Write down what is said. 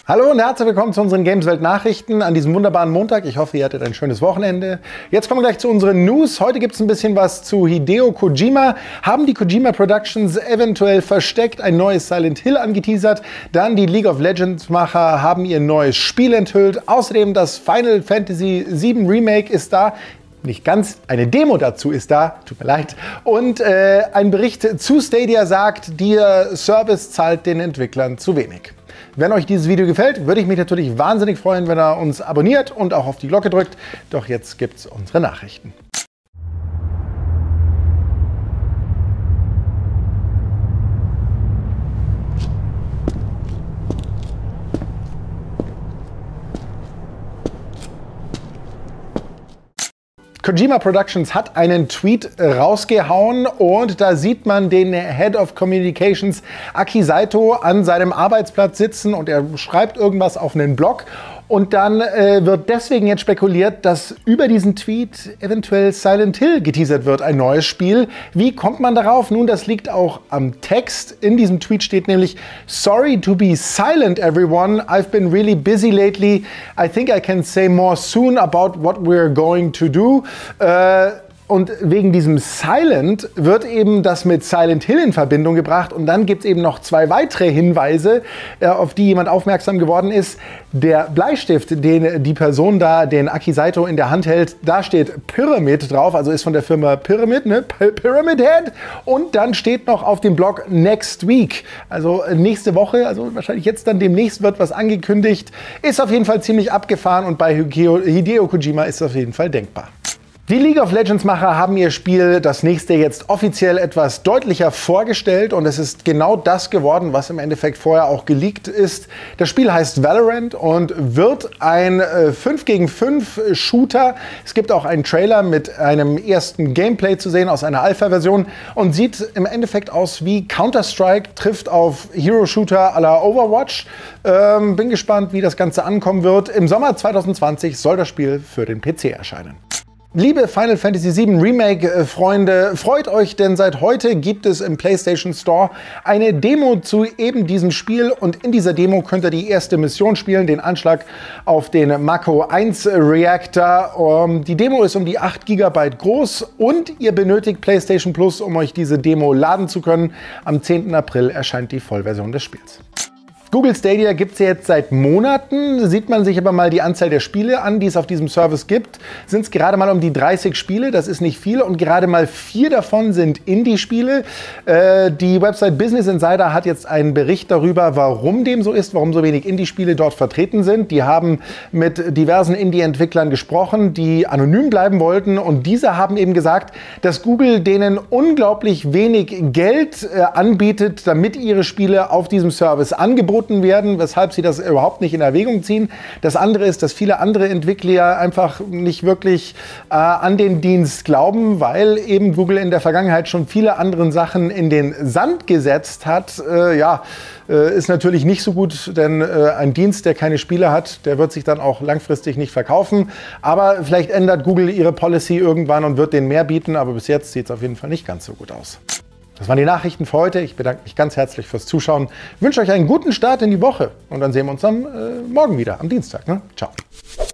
Hallo und herzlich willkommen zu unseren Gameswelt Nachrichten an diesem wunderbaren Montag. Ich hoffe, ihr hattet ein schönes Wochenende. Jetzt kommen wir gleich zu unseren News. Heute gibt es ein bisschen was zu Hideo Kojima. Haben die Kojima Productions eventuell versteckt ein neues Silent Hill angeteasert. Dann die League of Legends Macher haben ihr neues Spiel enthüllt. Außerdem das Final Fantasy VII Remake ist da. Nicht ganz, eine Demo dazu ist da, tut mir leid. Und ein Bericht zu Stadia sagt, der Service zahlt den Entwicklern zu wenig. Wenn euch dieses Video gefällt, würde ich mich natürlich wahnsinnig freuen, wenn ihr uns abonniert und auch auf die Glocke drückt. Doch jetzt gibt's unsere Nachrichten. Kojima Productions hat einen Tweet rausgehauen und da sieht man den Head of Communications Aki Saito an seinem Arbeitsplatz sitzen und er schreibt irgendwas auf einen Blog. Und dann wird deswegen jetzt spekuliert, dass über diesen Tweet eventuell Silent Hill geteasert wird, ein neues Spiel. Wie kommt man darauf? Nun, das liegt auch am Text. In diesem Tweet steht nämlich: Sorry to be silent, everyone. I've been really busy lately. I think I can say more soon about what we're going to do. Und wegen diesem Silent wird eben das mit Silent Hill in Verbindung gebracht. Und dann gibt es eben noch zwei weitere Hinweise, auf die jemand aufmerksam geworden ist. Der Bleistift, den die Person da, den Aki Saito in der Hand hält, da steht Pyramid drauf, also ist von der Firma Pyramid, ne? Pyramid Head. Und dann steht noch auf dem Blog Next Week, also nächste Woche, also wahrscheinlich jetzt dann demnächst wird was angekündigt. Ist auf jeden Fall ziemlich abgefahren und bei Hideo Kojima ist das auf jeden Fall denkbar. Die League of Legends Macher haben ihr Spiel, das nächste, jetzt offiziell etwas deutlicher vorgestellt und es ist genau das geworden, was im Endeffekt vorher auch geleakt ist. Das Spiel heißt Valorant und wird ein 5 gegen 5 Shooter. Es gibt auch einen Trailer mit einem ersten Gameplay zu sehen aus einer Alpha-Version und sieht im Endeffekt aus wie Counter-Strike, trifft auf Hero-Shooter à la Overwatch. Bin gespannt, wie das Ganze ankommen wird. Im Sommer 2020 soll das Spiel für den PC erscheinen. Liebe Final Fantasy VII Remake-Freunde, freut euch, denn seit heute gibt es im PlayStation Store eine Demo zu eben diesem Spiel und in dieser Demo könnt ihr die erste Mission spielen, den Anschlag auf den Mako 1 Reaktor. Die Demo ist um die 8 GB groß und ihr benötigt PlayStation Plus, um euch diese Demo laden zu können. Am 10. April erscheint die Vollversion des Spiels. Google Stadia gibt es ja jetzt seit Monaten. Sieht man sich aber mal die Anzahl der Spiele an, die es auf diesem Service gibt, sind es gerade mal um die 30 Spiele. Das ist nicht viel und gerade mal 4 davon sind Indie-Spiele. Die Website Business Insider hat jetzt einen Bericht darüber, warum dem so ist, warum so wenig Indie-Spiele dort vertreten sind. Die haben mit diversen Indie-Entwicklern gesprochen, die anonym bleiben wollten und diese haben eben gesagt, dass Google denen unglaublich wenig Geld anbietet, damit ihre Spiele auf diesem Service angeboten werden, weshalb sie das überhaupt nicht in Erwägung ziehen. Das andere ist, dass viele andere Entwickler einfach nicht wirklich an den Dienst glauben, weil eben Google in der Vergangenheit schon viele andere Sachen in den Sand gesetzt hat. Ist natürlich nicht so gut, denn ein Dienst, der keine Spiele hat, der wird sich dann auch langfristig nicht verkaufen. Aber vielleicht ändert Google ihre Policy irgendwann und wird denen mehr bieten, aber bis jetzt sieht es auf jeden Fall nicht ganz so gut aus. Das waren die Nachrichten für heute. Ich bedanke mich ganz herzlich fürs Zuschauen. Ich wünsche euch einen guten Start in die Woche und dann sehen wir uns am morgen wieder, am Dienstag. Ne? Ciao.